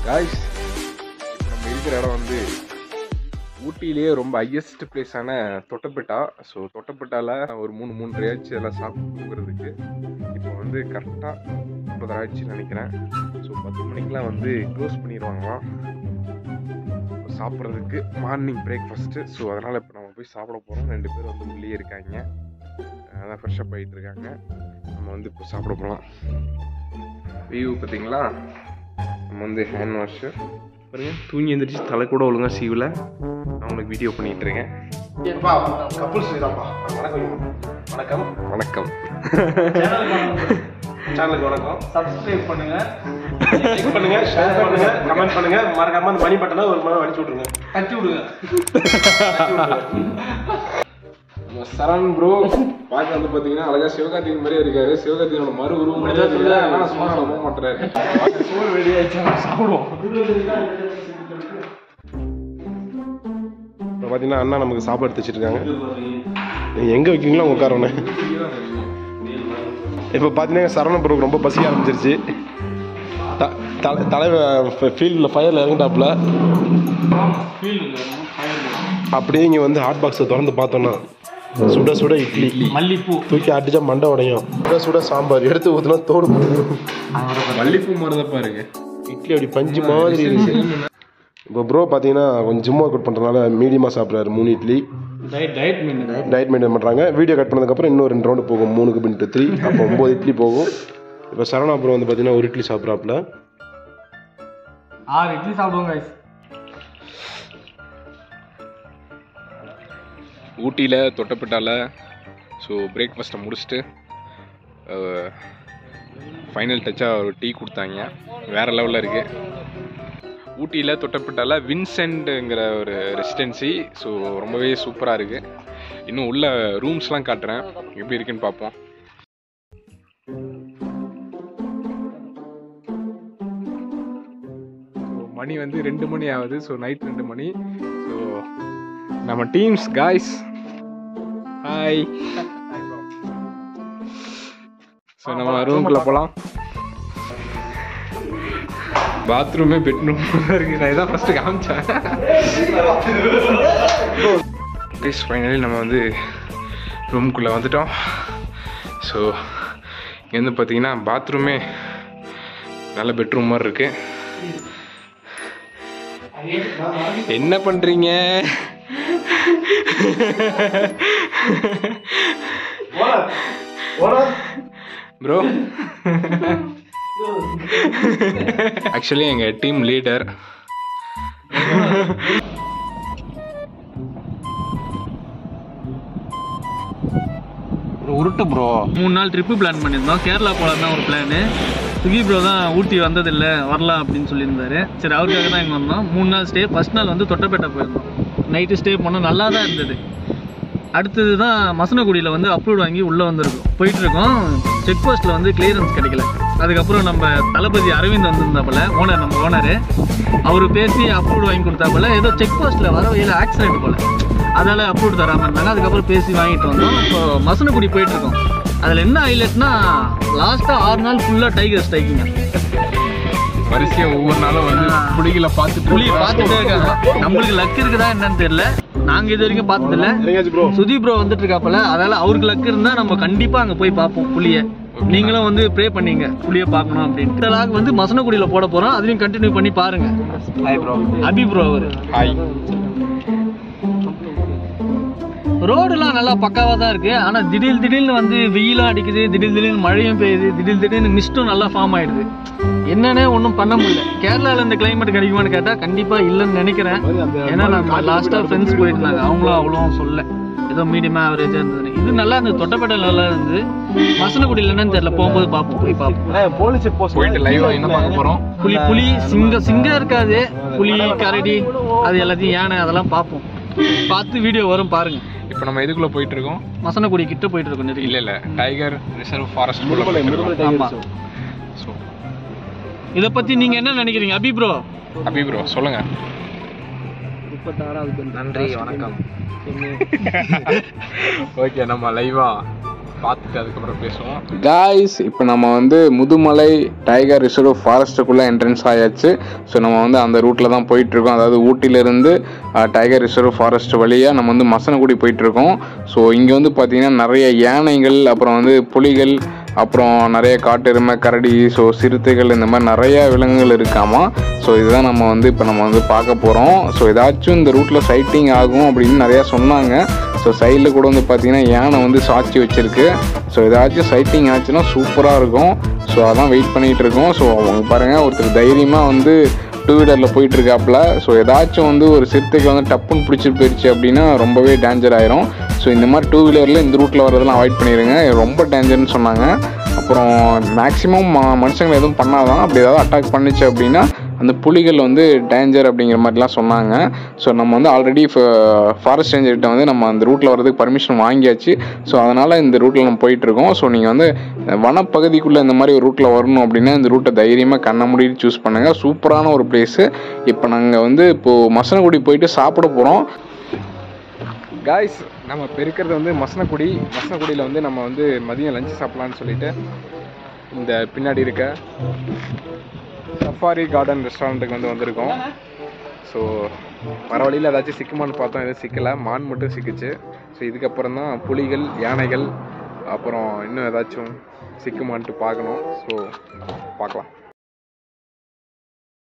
Guys நம்ம இருக்கிற இடம் வந்து ஊட்டியிலேயே ரொம்ப ஹையஸ்ட் பிளேஸான தொட்டபெட்டா. ஸோ தொட்டபெட்டாவில் ஒரு 3 ஆச்சு எல்லாம் சாப்பிட்டு தூங்குறதுக்கு. இப்போ வந்து கரெக்டாக 9 ஆச்சுன்னு நினைக்கிறேன். ஸோ 10 மணிக்கெலாம் வந்து க்ளோஸ் பண்ணிடுவாங்களாம் சாப்பிட்றதுக்கு, மார்னிங் பிரேக்ஃபாஸ்ட்டு. ஸோ அதனால் இப்போ நம்ம போய் சாப்பிட போகிறோம். 2 பேர் வந்து உள்ளே இருக்காங்க, அதான் ஃப்ரெஷ்ஷப் ஆகிட்டு இருக்காங்க. நம்ம வந்து இப்போ சாப்பிட போகலாம். வியூ பார்த்தீங்களா? நம்ம வந்து ஹேண்ட் வாஷு பாருங்க, தூங்கி எழுந்திரிச்சு தலை கூட ஒழுங்காக சீவில் நான் உங்களுக்கு வீடியோ பண்ணிகிட்டு இருக்கேன். வணக்கம் வணக்கம் சேனலுக்கு வணக்கம். சப்ஸ்கிரைப் பண்ணுங்க, லைக் பண்ணுங்க, ஷேர் பண்ணுங்க, கமெண்ட் பண்ணுங்க. மறக்காம அந்த மணி பட்டனை ஒரு மணி அடிச்சு விட்ருங்க, தட்டி விடுங்க. நம்ம சரண் ப்ரோ பார்க்க வந்து பார்த்தீங்கன்னா அழகா சிவகார்த்திகேயன் மாதிரியே இருக்காரு. சிவகார்த்திகேயனோட மறு உருவம் தெரியல, ஆனால் சும்மா போக மாட்டாரு. சோறு ரெடி ஆயிடுச்சு, சாப்பிடுவோம். இப்போ பார்த்தீங்கன்னா அண்ணா நமக்கு சாப்பாடு எடுத்து வச்சுருக்காங்க. நீங்கள் எங்கே வைக்கிறீங்களோ உங்கள் உட்காரண்ணே. இப்போ பார்த்தீங்கன்னா சரவண ப்ரோக்கு ரொம்ப பசிக்க ஆரம்பிச்சிருச்சு. தலைவர் ஃபீல்டில் ஃபயரில் இறங்கிட்டாப்புல. அப்படியே இங்கே வந்து ஹாட் பாக்ஸை திறந்து பார்த்தோன்னா சுட சுட இட்லி, மல்லிப்பூ தூக்கி அடிச்சா மண்டை உடையும். சுட சுட சாம்பார் எடுத்து ஊற்றினா தோடு மல்லிப்பூ மாதிரி பாருங்க. இட்லி அப்படி பஞ்சு மாதிரி இருக்கு. இப்போ ப்ரோ பார்த்தீங்கன்னா கொஞ்சம் ஜிம் ஒர்க் அவுட் பண்ணுறதுனால மீடியமாக சாப்பிட்றாரு. 3 இட்லி டயட் மெயின்டைன் பண்ணுறாங்க. வீடியோ கட் பண்ணதுக்கப்புறம் இன்னும் 2 ரவுண்டு போகும். 3x3 அப்போ 9 இட்லி போகும். இப்போ சரவணா ப்ரோ வந்து பார்த்தீங்கன்னா 1 இட்லி சாப்பிட்றாப்புல. 6 இட்லி சாப்பிடுவோங்க. ஊட்டியில் தொட்டபெட்டாவில் ஸோ பிரேக்ஃபாஸ்ட்டை முடிச்சுட்டு ஃபைனல் டச்சாக ஒரு டீ கொடுத்தாங்க. வேறு லெவலில் இருக்குது. ஊட்டியில் தொட்டபெட்டாவில் வின்சென்ட்டுங்கிற ஒரு ரெசிடென்சி. ஸோ ரொம்பவே சூப்பராக இருக்குது. இன்னும் உள்ள ரூம்ஸ்லாம் காட்டுறேன், எப்படி இருக்குன்னு பார்ப்போம். மணி வந்து 2 மணி ஆகுது. ஸோ நைட் 2 மணி. ஸோ நம்ம டீம்ஸ் காய்ஸ், ஹாய். ஸோ நம்ம ரூம்குள்ளே போகலாம். பாத்ரூமே பெட்ரூம் இருக்கு. நான் இதான் ஃபஸ்ட்டு காமிச்சேன். ஃபைனலி நம்ம வந்து ரூம்குள்ளே வந்துட்டோம். ஸோ இங்கே வந்து பார்த்தீங்கன்னா பாத்ரூமே நல்ல பெட்ரூம் மாதிரி இருக்கு. என்ன பண்ணுறீங்க ப்ரோ? ஆக்சுவலி எங்கள் டீம் லீடர். உருட்டு ப்ரோ. 3 நாள் ட்ரிப்பு பிளான் பண்ணியிருந்தோம். கேரளா போகலாம் தான் ஒரு பிளானு. சுகி ப்ரோ தான் ஊட்டி வந்ததில்லை, வரலாம் அப்படின்னு சொல்லியிருந்தாரு. சரி, அவருக்காக தான் இங்கே வந்தோம். 3 நாள் ஸ்டே. ஃபர்ஸ்ட் நாள் வந்து தொட்டபெட்டா போயிருந்தோம். நைட்டு ஸ்டே பண்ணோம், நல்லா தான் இருந்தது. அடுத்தது தான் மசனகுடியில் வந்து அப்ரூவ் வாங்கி உள்ளே வந்துருக்கோம், போயிட்டுருக்கோம். செக் போஸ்ட்டில் வந்து கிளியரன்ஸ் கிடைக்கல. அதுக்கப்புறம் நம்ம தளபதி அரவிந்த் வந்திருந்தாப்புல, ஓனர், நம்ம ஓனரு. அவர் பேசி அப்ரூவ் வாங்கி கொடுத்தாப்புல. ஏதோ செக் போஸ்ட்டில் வர வழியில் ஆக்சிடென்ட் போல், அதனால் அப்ரூவ் தராமல் இருந்தாங்க. அதுக்கப்புறம் பேசி வாங்கிட்டு வந்தோம். இப்போ மசனகுடி போயிட்டுருக்கோம். அதில் என்ன ஹைலைட்னா, லாஸ்ட்டாக 6 நாள் ஃபுல்லாக டைகர் ஸ்ட்ரைக்கிங்க. வரிசையாக ஒவ்வொரு நாளும் வந்து புலிகளை பார்த்துட்டே இருக்காங்க. நம்மளுக்கு லக் இருக்குதா என்னன்னு தெரியல. நாங்கள் இது வரைக்கும் பார்த்ததில்ல. சுதி ப்ரோ வந்துட்டு இருக்காப்புல, அதனால அவருக்கு லக் இருந்தால் நம்ம கண்டிப்பாக அங்கே போய் பார்ப்போம் புலியை. நீங்களும் வந்து ப்ரே பண்ணீங்க புலியை பார்க்கணும் அப்படின்னு. இந்த லாக் வந்து மசனகுடியில் போட போகிறோம். அதையும் கண்டினியூ பண்ணி பாருங்க. Hi bro. அபி ப்ரோ அவர். ஹாய். ரோடுலாம் நல்லா பக்காவாக தான் இருக்குது. ஆனால் திடீர்னு வந்து வெயிலும் அடிக்குது, திடீர்னு மழையும் பெய்யுது, திடீர்னு மிஸ்ட்டும் நல்லா ஃபார்ம் ஆகிடுது. என்னன்னே ஒன்றும் பண்ண முடியல. கேரளாவில் இந்த கிளைமேட் கிடைக்குமான்னு கேட்டால் கண்டிப்பாக இல்லைன்னு நினைக்கிறேன். ஏன்னா நம்ம லாஸ்ட்டாக ஃப்ரெண்ட்ஸ் போயிருந்தாங்க, அவங்களும் அவ்வளோ சொல்ல, ஏதோ மீடியமாக ஆவரேஜாக இருந்தது. இது நல்லா இருந்தது, தொட்டபெட்டாவில் நல்லா இருந்தது. மசனகுடியில் என்னன்னு தெரியல, போகும்போது பார்ப்போம், போய் பார்ப்போம். போலீஸ் செக் போஸ்ட் போயிட்டு லைவாக என்ன பார்க்க போகிறோம். புலி சிங்கம் இருக்காது, புலி, கரடி, அது எல்லாத்தையும், யானை, அதெல்லாம் பார்ப்போம். பார்த்து வீடியோ வரும் பாருங்க. இப்போ நம்ம எதுக்குள்ளே போயிட்டு இருக்கோம்? மசனகுடி கிட்ட போயிட்டு இருக்கோம். இல்லை டைகர் ரிசர்வ் ஃபாரஸ்ட். ஆமாம். ஸோ இதை பற்றி நீங்கள் என்ன நினைக்கிறீங்க அபி ப்ரோ? அபி ப்ரோ சொல்லுங்க. 36வது. நன்றி, வணக்கம். ஓகே, நம்ம லைவா பார்த்துட்டு அதுக்கப்புறம் பேசுவோம். காய்ஸ், இப்போ நம்ம வந்து முதுமலை டைகர் ரிசர்வ் ஃபாரஸ்ட்டுக்குள்ளே என்ட்ரன்ஸ் ஆயாச்சு. ஸோ நம்ம வந்து அந்த ரூட்டில் தான் போயிட்டுருக்கோம். அதாவது ஊட்டியிலேருந்து டைகர் ரிசர்வ் ஃபாரஸ்ட் வழியாக நம்ம வந்து மசனகுடி போயிட்டுருக்கோம். ஸோ இங்கே வந்து பார்த்திங்கன்னா நிறைய யானைகள், அப்புறம் வந்து புலிகள், அப்புறம் நிறைய காட்டெருமை, கரடி, ஸோ சிறுத்தைகள், இந்த மாதிரி நிறைய விலங்குகள் இருக்காமா. ஸோ இதுதான் நம்ம வந்து இப்போ நம்ம வந்து பார்க்க போகிறோம். ஸோ ஏதாச்சும் இந்த ரூட்டில் சைட்டிங் ஆகும் அப்படின்னு நிறையா சொன்னாங்க. ஸோ சைடில் கூட வந்து பார்த்திங்கன்னா யானை வந்து சாட்சி வச்சுருக்கு. ஸோ ஏதாச்சும் சைட்டிங் ஆச்சுன்னா சூப்பராக இருக்கும். ஸோ அதான் வெயிட் பண்ணிகிட்டு இருக்கோம். ஸோ அவங்க பாருங்கள், ஒருத்தர் தைரியமாக வந்து டூ வீலரில் போயிட்டுருக்காப்புல. ஸோ ஏதாச்சும் வந்து ஒரு சிறுத்தைக்கு வந்து டப்புன்னு பிடிச்சிட்டு போயிடுச்சு அப்படின்னா ரொம்பவே டேஞ்சர் ஆயிரும். ஸோ இந்த மாதிரி டூ வீலரில் இந்த ரூட்டில் வரதெல்லாம் அவாய்ட் பண்ணிடுங்க, ரொம்ப டேஞ்சர்னு சொன்னாங்க. அப்புறம் மேக்ஸிமம் மனுஷங்களை எதுவும் பண்ணாதான், அப்படி ஏதாவது அட்டாக் பண்ணிச்சு அப்படின்னா அந்த புலிகள் வந்து டேஞ்சர் அப்படிங்கிற மாதிரிலாம் சொன்னாங்க. ஸோ நம்ம வந்து ஆல்ரெடி ஃபாரஸ்ட் ரேஞ்சர்கிட்ட வந்து நம்ம அந்த ரூட்டில் வரதுக்கு பர்மிஷன் வாங்கியாச்சு. ஸோ அதனால் இந்த ரூட்டில் நம்ம போயிட்டுருக்கோம். ஸோ நீங்கள் வந்து வனப்பகுதிக்குள்ளே இந்த மாதிரி ஒரு ரூட்டில் வரணும் அப்படின்னா இந்த ரூட்டை தைரியமாக கண்ண மூடிட்டு சூஸ் பண்ணுங்கள். சூப்பரான ஒரு பிளேஸு. இப்போ நாங்கள் வந்து இப்போது மசனகுடி போயிட்டு சாப்பிட போகிறோம். காய்ஸ், நம்ம இப்போ இருக்கிறது வந்து மசனகுடியில் வந்து நம்ம வந்து மதியம் லஞ்சு சாப்பிட்லான்னு சொல்லிட்டு இந்த பின்னாடி இருக்க சஃபாரி கார்டன் ரெஸ்டாரண்ட்டுக்கு வந்து வந்திருக்கோம். ஸோ வர வழியில் ஏதாச்சும் சிக்குமான்னு பார்த்தோம், எதுவும் சிக்கலை, மான் மட்டும் சிக்கிச்சு. ஸோ இதுக்கப்புறம் தான் புலிகள், யானைகள், அப்புறம் இன்னும் ஏதாச்சும் சிக்குமான்ட்டு பார்க்கணும். ஸோ பார்க்கலாம்.